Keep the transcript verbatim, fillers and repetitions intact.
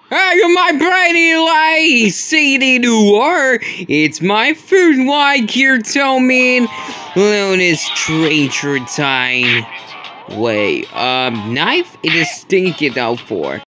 Hey, my pretty lady noir! It's my first one here, Tomin. Known as Stranger Time. Wait, um, knife? It is stinking out for.